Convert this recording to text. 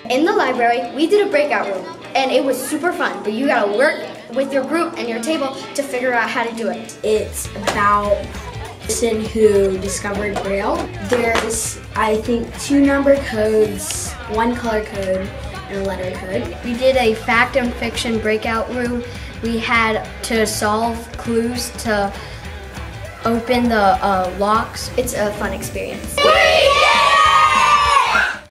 In the library, we did a breakout room, and it was super fun, but you gotta work with your group and your table to figure out how to do it. It's about the person who discovered Braille. There's, I think, 2 number codes, 1 color code, and a letter code. We did a fact and fiction breakout room. We had to solve clues to open the locks. It's a fun experience.